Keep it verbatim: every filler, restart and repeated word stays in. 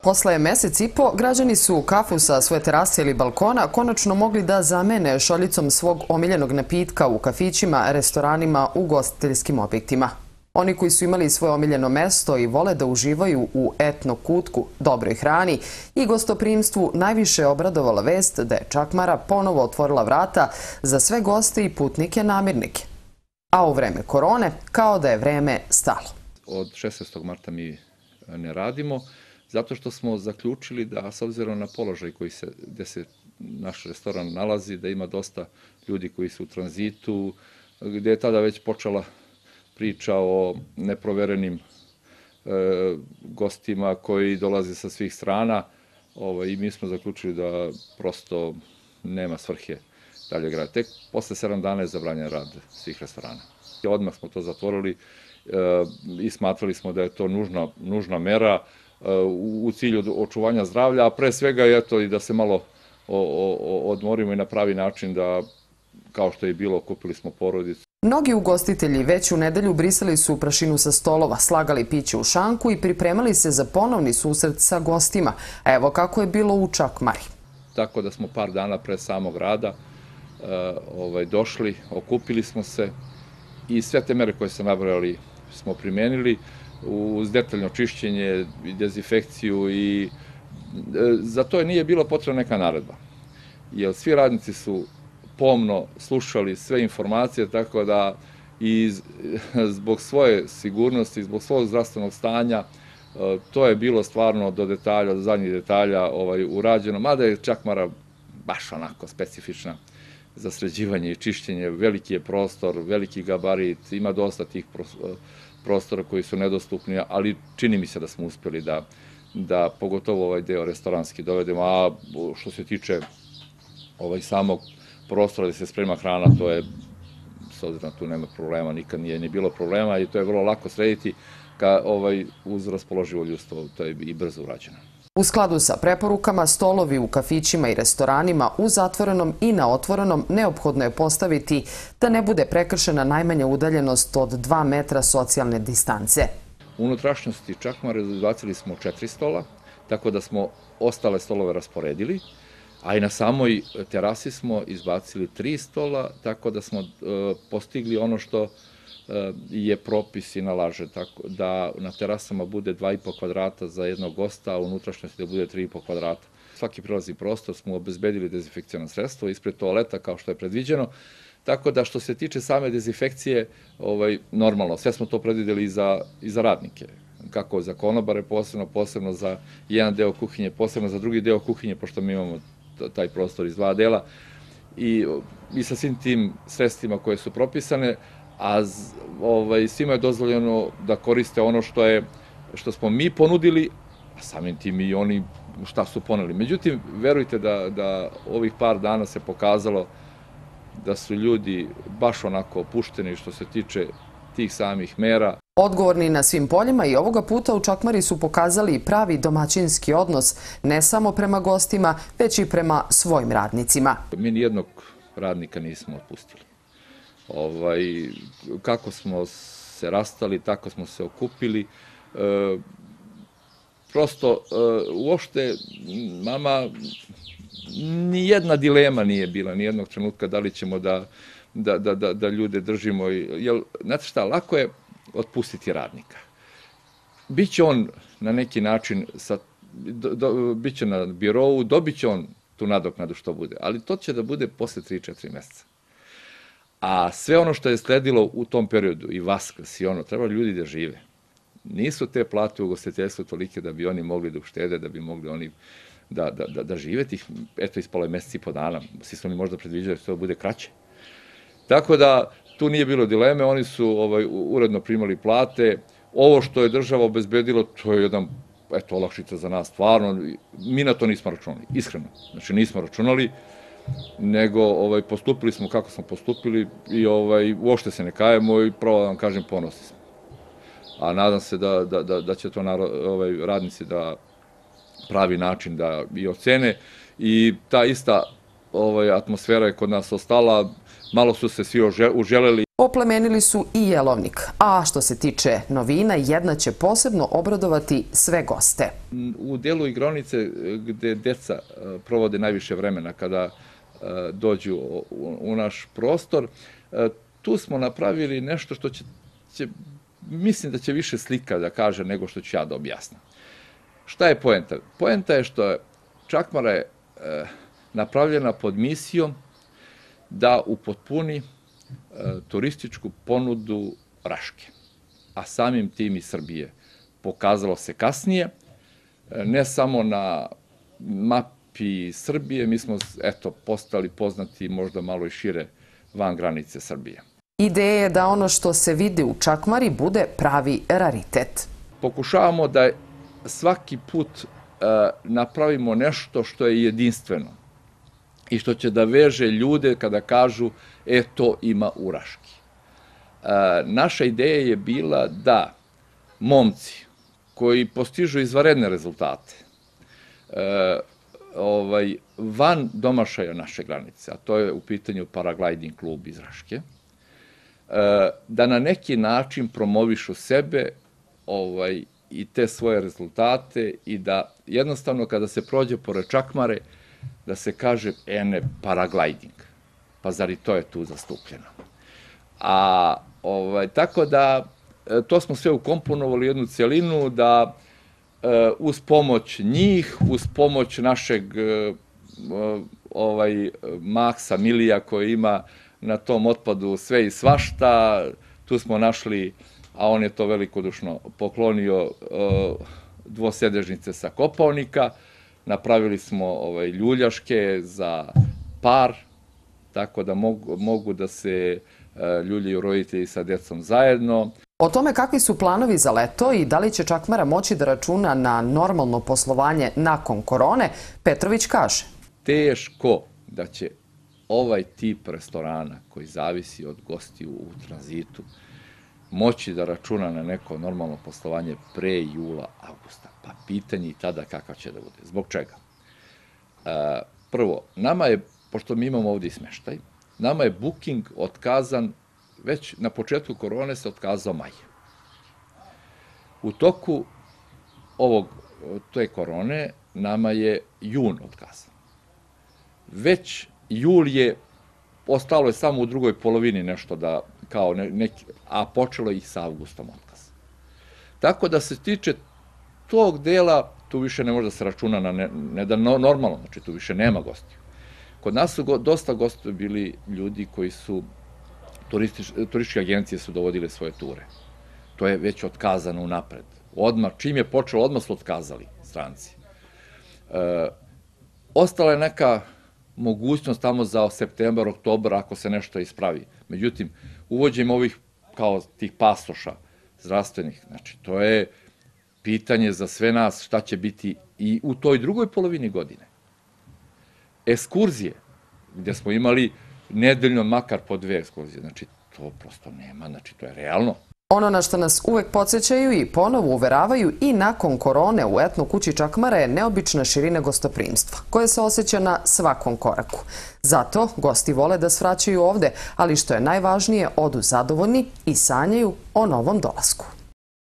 Posle mesec i po, građani su kafu sa svoje terase ili balkona konačno mogli da zamene šoljicom svog omiljenog napitka u kafićima, restoranima, ugostiteljskim objektima. Oni koji su imali svoje omiljeno mesto i vole da uživaju u etno kutku, dobroj hrani i gostoprimstvu, najviše je obradovala vest da je Čakmara ponovo otvorila vrata za sve goste i putnike namirnike. A u vreme korone, kao da je vreme stalo. Od šesnaestog marta mi ne radimo, zato što smo zaključili da, s obzirom na položaj koji se, gde se naš restoran nalazi, da ima dosta ljudi koji su u tranzitu, gde je tada već počela priča o neproverenim e, gostima koji dolaze sa svih strana, ovaj, i mi smo zaključili da prosto nema svrhe dalje grada. Tek posle sedam dana je zabranjen rad svih restorana. I odmah smo to zatvorili e, i smatrali smo da je to nužna, nužna mera u, u cilju očuvanja zdravlja, a pre svega je to i da se malo o, o, odmorimo i na pravi način, da kao što je bilo, okupili smo porodicu. Mnogi ugostitelji već u nedelju brisali su prašinu sa stolova, slagali piće u šanku i pripremali se za ponovni susret sa gostima. A evo kako je bilo u Čakmari. Tako da smo par dana pre samog rada uh, ovaj, došli, okupili smo se i sve te mere koje se nabrojali smo primenili uz detaljno čišćenje i dezinfekciju, i za to je nije bilo potrebna neka naredba. Jer svi radnici su pomno slušali sve informacije, tako da i zbog svoje sigurnosti, zbog svog zdravstvenog stanja, to je bilo stvarno do detalja, do zadnjih detalja ovaj, urađeno, mada je Čakmara baš onako specifična za sređivanje i čišćenje. Veliki je prostor, veliki gabarit, ima dosta tih prostora koji su nedostupni, ali čini mi se da smo uspjeli da, da pogotovo ovaj deo restoranski dovedemo, a što se tiče ovaj samog prostora gde se sprema hrana, to je, s obzirom tu nema problema, nikad nije ni bilo problema i to je vrlo lako srediti ka, ovaj, uz raspoloživo ljudstvo, to je i brzo urađeno. U skladu sa preporukama, stolovi u kafićima i restoranima u zatvorenom i na otvorenom neophodno je postaviti da ne bude prekršena najmanja udaljenost od dva metra socijalne distance. U unutrašnjosti Čakmare izbacili smo četiri stola, tako da smo ostale stolove rasporedili, a i na samoj terasi smo izbacili tri stola, tako da smo e, postigli ono što e, je propis i nalaže, tako da na terasama bude dva i po kvadrata za jednog gosta, a u unutrašnjosti da bude tri i po kvadrata. Svaki prilazni prostor smo obezbedili dezinfekcijno sredstvo ispred toaleta kao što je predviđeno, tako da što se tiče same dezinfekcije, ovaj, normalno, sve smo to predvideli i za, i za radnike, kako za konobare posebno, posebno za jedan deo kuhinje, posebno za drugi deo kuhinje, pošto mi imamo taj prostor iz dva dela, i, i sa svim tim sredstvima koje su propisane, a ovaj, svima je dozvoljeno da koriste ono što je, što smo mi ponudili, a samim tim i oni šta su poneli. Međutim, verujte da, da ovih par dana se pokazalo da su ljudi baš onako opušteni što se tiče tih samih mera. Odgovorni na svim poljima i ovoga puta u Čakmari su pokazali pravi domaćinski odnos, ne samo prema gostima, već i prema svojim radnicima. Mi nijednog radnika nismo otpustili. Ovaj, kako smo se rastali, tako smo se okupili. E, prosto, e, uopšte, mama, nijedna dilema nije bila, nijednog trenutka da li ćemo da, da, da, da, da ljude držimo. Jer, znate šta, lako je otpustiti radnika. Biće on na neki način, sa, do, do, biće na birovu, dobit će on tu nadoknadu što bude, ali to će da bude posle tri četiri meseca. A sve ono što je sledilo u tom periodu, i Vaskrs i ono, treba ljudi da žive. Nisu te plate u ugostiteljstvu tolike da bi oni mogli da uštede, da bi mogli oni da, da, da, da žive tih, eto, ispalo je meseci i po dana. Svi smo oni možda predviđali da to bude kraće. Tako da tu nije bilo dileme, oni su ovaj, uredno primali plate. Ovo što je država obezbedila, to je jedan, eto, olakšica za nas, stvarno. Mi na to nismo računali, iskreno. Znači, nismo računali, nego ovaj, postupili smo kako smo postupili i ovaj, uopšte se ne kajemo i pravo da vam kažem, ponosni smo. A nadam se da, da, da, da će to narod, ovaj, radnici da pravi način da i ocene, i ta ista ovaj, atmosfera je kod nas ostala, malo su se svi uželeli. Oplemenili su i jelovnik, a što se tiče novina, jedna će posebno obradovati sve goste. U delu igronice gde deca provode najviše vremena kada dođu u naš prostor, tu smo napravili nešto što će, će mislim da će više slika da kaže nego što ću ja da objasnim. Šta je poenta? Poenta je što je čakmara je napravljena pod misijom da upotpuni turističku ponudu Raške, a samim tim i Srbije. Pokazalo se kasnije, ne samo na mapi Srbije, mi smo eto postali poznati možda malo i šire van granice Srbije. Ideja je da ono što se vidi u Čakmari bude pravi raritet. Pokušavamo da svaki put napravimo nešto što je jedinstveno i što će da veže ljude kada kažu e, to ima u Raški. Naša ideja je bila da momci koji postižu izvanredne rezultate ovaj, van domašaja naše granice, a to je u pitanju paragliding klub iz Raške, da na neki način promovišu sebe ovaj, i te svoje rezultate i da jednostavno kada se prođe pored Čakmare, da se kaže, ene, paragliding. Pa zar i to je tu zastupljeno? A, ovaj, tako da, to smo sve ukomponovali u jednu celinu, da e, uz pomoć njih, uz pomoć našeg e, ovaj, Maksa Milija koji ima na tom otpadu sve i svašta, tu smo našli, a on je to velikodušno poklonio, e, dvosedežnice sa Kopaonika, napravili smo ovaj, ljuljaške za par, tako da mogu, mogu da se e, ljuljaju roditelji sa decom zajedno. O tome kakvi su planovi za leto i da li će Čakmara moći da računa na normalno poslovanje nakon korone, Petrović kaže. Teško da će ovaj tip restorana koji zavisi od gostiju u tranzitu moći da računa na neko normalno poslovanje pre jula, avgusta. Pa pitanje i tada kakav će da bude. Zbog čega? E, prvo, nama je, pošto mi imamo ovdje smeštaj, nama je booking otkazan, već na početku korone se otkazao maj. U toku ovog, te korone, nama je jun otkazan. Već jul je, ostalo je samo u drugoj polovini nešto da, kao neki, a počelo je i sa avgustom otkaz. Tako da se tiče tog dela, tu više ne može da se računa na ne, ne da normalno, znači tu više nema gostiju. Kod nas su go, dosta gostiju bili ljudi koji su, turistič, turističke agencije su dovodile svoje ture. To je već otkazano unapred. Odmah, čim je počelo, odmah su otkazali stranci. E, ostala je neka mogućnost tamo za septembar, oktobar, ako se nešto ispravi. Međutim, uvođenjem ovih, kao tih pasoša zdravstvenih, znači to je pitanje za sve nas šta će biti i u toj drugoj polovini godine. Ekskurzije, gdje smo imali nedeljno makar po dve ekskurzije, znači to prosto nema, znači to je realno. Ono na što nas uvek podsjećaju i ponovo uveravaju i nakon korone u etno kući Čakmara je neobična širina gostoprimstva, koja se osjeća na svakom koraku. Zato gosti vole da svraćaju ovde, ali što je najvažnije, odu zadovoljni i sanjaju o novom dolasku.